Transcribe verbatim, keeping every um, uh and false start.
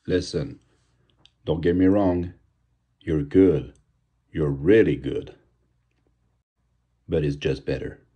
Listen, don't get me wrong. You're good. You're really good. But it's just better.